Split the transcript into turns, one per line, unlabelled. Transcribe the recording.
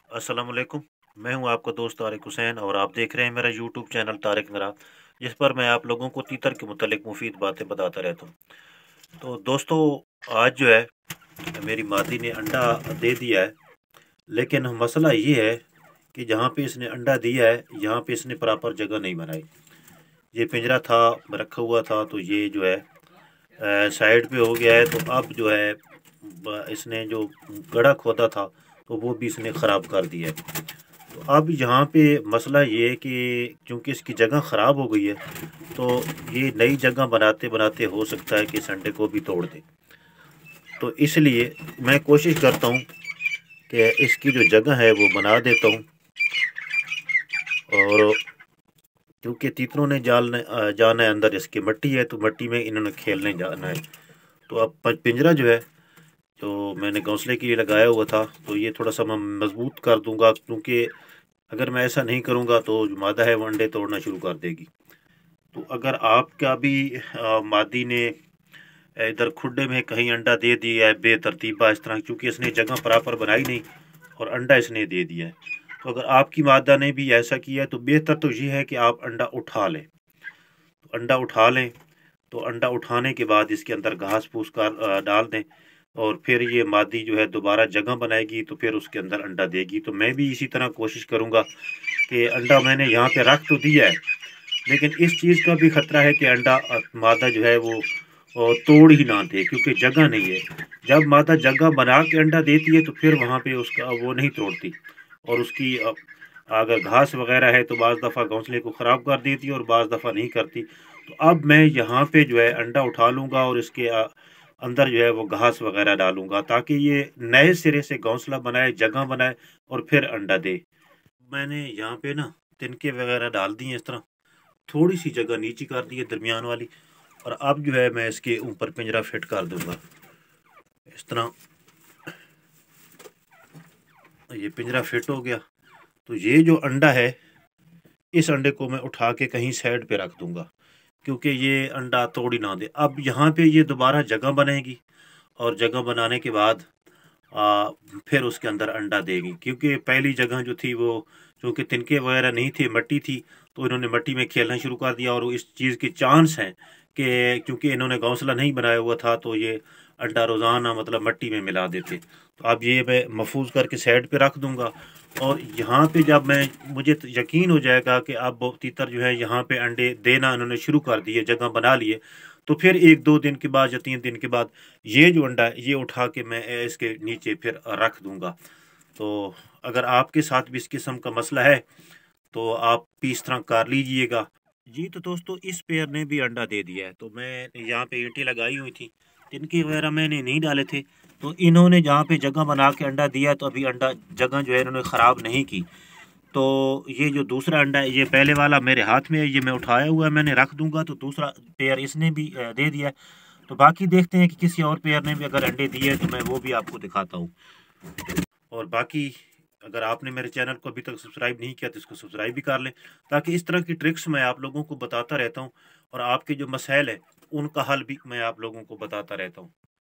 अस्सलाम वालेकुम। मैं हूं आपका दोस्त तारिक हुसैन और आप देख रहे हैं मेरा यूट्यूब चैनल तारिक नरा, जिस पर मैं आप लोगों को तीतर के मुतालिक मुफीद बातें बताता रहता हूं। तो दोस्तों, आज जो है मेरी मादी ने अंडा दे दिया है, लेकिन मसला ये है कि जहाँ पे इसने अंडा दिया है यहाँ पे इसने प्रॉपर जगह नहीं बनाई। ये पिंजरा था, रखा हुआ था, तो ये जो है साइड पे हो गया है। तो अब जो है इसने जो गड्ढा खोदा था तो वो भी इसने ख़राब कर दिया है। तो अब यहाँ पे मसला ये है कि क्योंकि इसकी जगह ख़राब हो गई है, तो ये नई जगह बनाते बनाते हो सकता है कि संडे को भी तोड़ दे। तो इसलिए मैं कोशिश करता हूँ कि इसकी जो जगह है वो बना देता हूँ। और क्योंकि तीतरों ने जाना है अंदर, इसकी मट्टी है तो मट्टी में इन्होंने खेलने जाना है। तो अब पिंजरा जो है जो मैंने घोंसले के लिए लगाया हुआ था, तो ये थोड़ा सा मैं मजबूत कर दूंगा, क्योंकि अगर मैं ऐसा नहीं करूंगा तो जो मादा है वो अंडे तोड़ना शुरू कर देगी। तो अगर आपका भी मादी ने इधर खुडे में कहीं अंडा दे दिया है बेतरतीबा इस तरह, क्योंकि इसने जगह प्रॉपर बनाई नहीं और अंडा इसने दे दिया है, तो अगर आपकी मादा ने भी ऐसा किया है तो बेहतर तो ये है कि आप अंडा उठा लें। तो अंडा उठा लें, तो अंडा उठाने के बाद इसके अंदर घास फूस का डाल दें, और फिर ये मादी जो है दोबारा जगह बनाएगी तो फिर उसके अंदर अंडा देगी। तो मैं भी इसी तरह कोशिश करूँगा कि अंडा मैंने यहाँ पे रख तो दिया है, लेकिन इस चीज़ का भी खतरा है कि अंडा मादा जो है वो तोड़ ही ना दे, क्योंकि जगह नहीं है। जब मादा जगह बना के अंडा देती है तो फिर वहाँ पे उसका वो नहीं तोड़ती, और उसकी अगर घास वगैरह है तो बाज़ दफ़ा घोंसले को ख़राब कर देती है और बाज़ दफ़ा नहीं करती। तो अब मैं यहाँ पे जो है अंडा उठा लूँगा और इसके अंदर जो है वो घास वगैरह डालूँगा, ताकि ये नए सिरे से घोंसला बनाए, जगह बनाए और फिर अंडा दे। मैंने यहाँ पे ना तिनके वगैरह डाल दिए इस तरह, थोड़ी सी जगह नीचे कर दी है दरमियान वाली, और अब जो है मैं इसके ऊपर पिंजरा फिट कर दूंगा इस तरह। ये पिंजरा फिट हो गया, तो ये जो अंडा है इस अंडे को मैं उठा के कहीं साइड पे रख दूंगा, क्योंकि ये अंडा तोड़ ही ना दे। अब यहाँ पे ये दोबारा जगह बनेगी, और जगह बनाने के बाद आ, फिर उसके अंदर अंडा देगी, क्योंकि पहली जगह जो थी वो चूँकि तिनके वगैरह नहीं थे, मट्टी थी, तो इन्होंने मट्टी में खेलना शुरू कर दिया। और इस चीज़ के चांस हैं कि क्योंकि इन्होंने घोंसला नहीं बनाया हुआ था तो ये अंडा रोज़ाना मतलब मट्टी में मिला देते। तो अब ये मैं महफूज करके साइड पे रख दूंगा, और यहाँ पे जब मैं मुझे यकीन हो जाएगा कि अब वो तीतर जो है यहाँ पे अंडे देना इन्होंने शुरू कर दिए, जगह बना लिए, तो फिर 1-2 दिन के बाद या 3 दिन के बाद ये जो अंडा है ये उठा के मैं इसके नीचे फिर रख दूंगा। तो अगर आपके साथ भी इस किस्म का मसला है तो आप भी इस तरह कर लीजिएगा। जी तो दोस्तों, इस पेयर ने भी अंडा दे दिया है। तो मैं यहाँ पे ईंटें लगाई हुई थी, तिनके वगैरह मैंने नहीं डाले थे, तो इन्होंने जहाँ पे जगह बना के अंडा दिया, तो अभी अंडा जगह जो है इन्होंने ख़राब नहीं की। तो ये जो दूसरा अंडा है, ये पहले वाला मेरे हाथ में है, ये मैं उठाया हुआ है, मैंने रख दूंगा। तो दूसरा पेयर इसने भी दे दिया है। तो बाकी देखते हैं कि किसी और पेयर ने भी अगर अंडे दिए तो मैं वो भी आपको दिखाता हूँ। और बाकी अगर आपने मेरे चैनल को अभी तक सब्सक्राइब नहीं किया तो इसको सब्सक्राइब भी कर लें, ताकि इस तरह की ट्रिक्स मैं आप लोगों को बताता रहता हूँ, और आपके जो मसाइल हैं उनका हल भी मैं आप लोगों को बताता रहता हूँ।